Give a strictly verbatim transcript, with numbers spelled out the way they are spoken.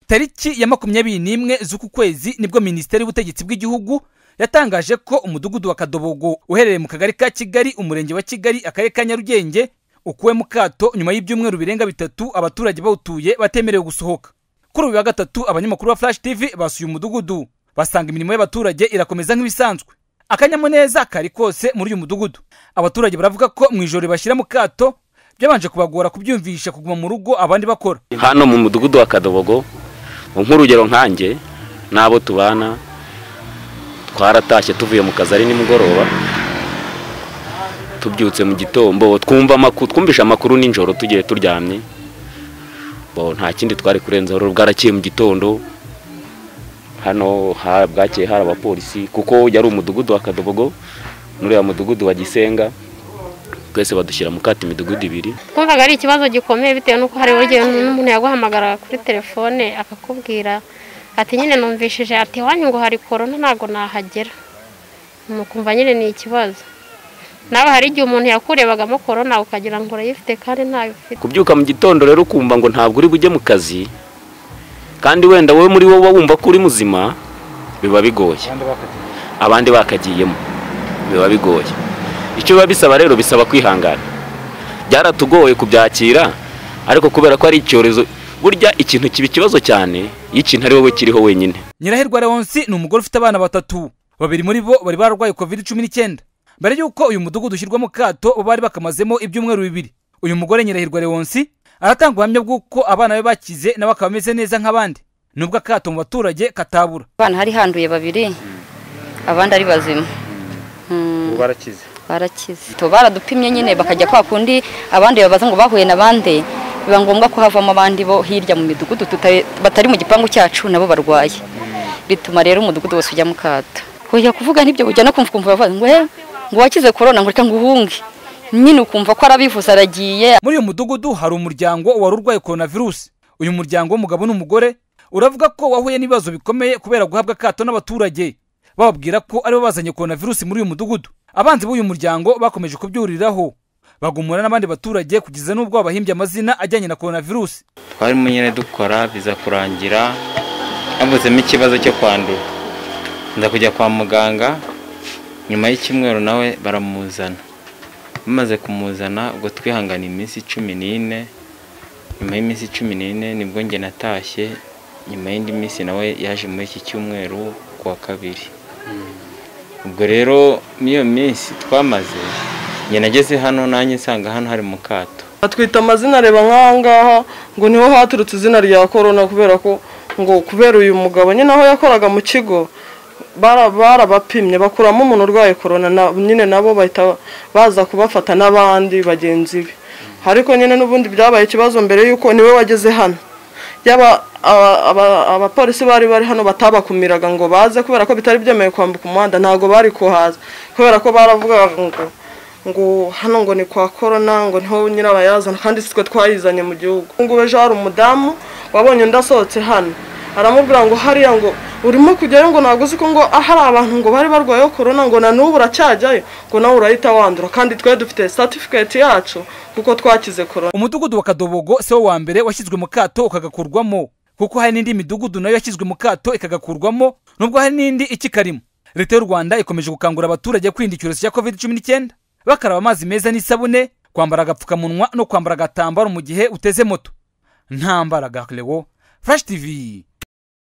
Tariki ya makumyabiri n'imwe z'uku kwezi nibwo Minisiteri y'Ubutegetsi bw'Igihugu yatangaje ko umudugudu wa Kadobogo uherereye mu kagari ka Kigali, umurenge wa Kigali, akarere ka Nyarugenge, ukuwe mu kato nyuma y'ibyumweru birenga bitatu abaturage bawutuye batemerewe gusohoka. Kuri uyu wa gatatu abanyamakuru ba Flash T V basuye umudugudu basanga imirimo y'abaturage irakomeza nk'ibisanzwe. Akanyamuneza kari kose muri uyu mudugudu. Abaturage baravuga ko mu ijoro bashyira mu kato byabanje kubagora kubyumvisha kuguma mu rugo abandi bakora. Hano mu mudugudu wa Kadobogo nk'urugero nkanjye nabo tubana twaratashye tuvuye mu kazi ari nimugoroba, tubyutse mu gitombo twumva amakuru, twumvisha amakuru ninjoro tugiye turyamye, bo nta kindi twari kurenza ro bwarakiye mu gitondo. Hano bwakiye hari abapolisi kuko yari umudugudu wa Kadobogo n'uriya mudugudu wa Gisenga, twese badushyira mu kati imidugudu ibiri. Twumvaga ari ikibazo gikomeye bitewe nuko hari urugero n'umuntu yaguhamagara kuri telefone akakubwira ati nyine numvishije ati wanyu ngo hari corona ntago nahagera, mukumva nyine ni ikibazo. Nawe hari igihe umuntu yakurebagamo corona ukagira ngo urayifite kandi ntayo ufite. Kubyuka mu gitondo rero ukumva ngo ntabwo uri bujye mu kazi kandi wenda wowe muri wowe wumva ko uri muzima, biba bigoye. Abandi bakagiyemo biba bigoye. Icyo biba bisaba rero bisaba kwihangana. Byaratugoye kubyakira, ariko kubera ko ari icyorezo burya ikintu kibi kibazo cyane y'ikintu ari wowe kiriho wenyine. Nyirahirwa Leonsi ni umugore ufite abana batatu, babiri muri bo bari bararwaye covid cumi n'icyenda. Mbere yuko uyu mudugudu ushyirwa mu kato bari bakamazemo ibyumweru bibiri. Uyu mugore Nyirahirwa Leonsi aratanga ubuhamya bw'uko abana be bakize nawe akaba ameze neza nk'abandi, nubwo akato mu baturage katabura. Abana hari handuye babiri, abandi ari bazima. Ubu barakize barakize to baradupimye nyine bakajya kwa kundi abandi babaza ngo bahuye nabande, biba ngombwa ko havamo abandi bo hirya mu midugudu batari mu gipangu cyacu nabo barwaye, bituma rero umudugudu wose ujya mu kato. Kujya kuvuga nibyo ujya no kumva kumva bavuga ngo ngo wakize corona ngo reka nguhunge, nyine ukumva ko arabivuza aragiye. Muri uyu mudugudu hari umuryango wari urwaye coronavirus. Uyu muryango w'umugabo n'umugore uravuga ko wahuye n'ibibazo bikomeye kubera guhabwa kato n'abaturage bababwira ko aribo bazanye coronavirus muri uyu mudugudu. Abanzi b'uyu muryango bakomeje kubyuriraho bagumura n'abandi baturage kugeza n'ubwo babahimbye amazina ajyanye na coronavirus. Twari munyene dukora biza kurangira ambuzemo ikibazo cyo kwandura, nda kujya kwa muganga, nyuma y'ikimwero nawe baramuzana. Bamaze kumuzana ubwo twihangana iminsi cumi n'ine, nyuma y'iminsi cumi n'ine nibwo nge natashye, nyuma y'indi minsi nawe yaje muri iki cyumweru kuwa kabiri. Ubwo rero niyo minsi twamaze nge nageze hano nanjye nsanga hano hari mu kato. Atwita amazina reba nkangaha ngo niho haturutse izina rya corona kubera ko ngo kubera uyu mugabo nyine aho yakoraga mu kigo barabapimye bakuramo umuntu urwaye corona, nyine nabo bahita baza kubafata n'abandi bagenzi be. Ariko nyine n'ubundi byabaye ikibazo mbere yuko niwe wageze hano, yaba abapolisi bari bari hano batabakumiraga ngo baze kubera ko bitari byemeye kwambuka umuhanda, ntago bari kuhaza kubera ko baravugaga ngo ngo hano ngo ni kwa corona, ngo niho nyirabayazana kandi sitwe twayizanye mu gihugu. Ngo ejo hari umudamu wabonye ndasohotse hano aramubwira ngo hariya ngo urimo kujyayo ngo naguzi ko ngo ahari abantu ngo bari barwaye corona ngo na n'ubu uracyajyayo ngo nawe urahita wandura kandi twe dufite certificate yacu kuko twakize corona. Umudugudu wa Kadobogo se wa mbere washyizwe mu kato ukagakurwamo, kuko hari n'indi midugudu nayo yashyizwe mu kato ikagakurwamo, nubwo hari n'indi ikikarimo. Leta y'u Rwanda ikomeje gukangura abaturage kwirinda icyorezo cya covid cumi n'icyenda, bakaraba amazi meza n'isabune, kwambara agapfukamunwa no kwambara agatambaro mu gihe uteze moto. Ntambara Gakleo, Flash T V.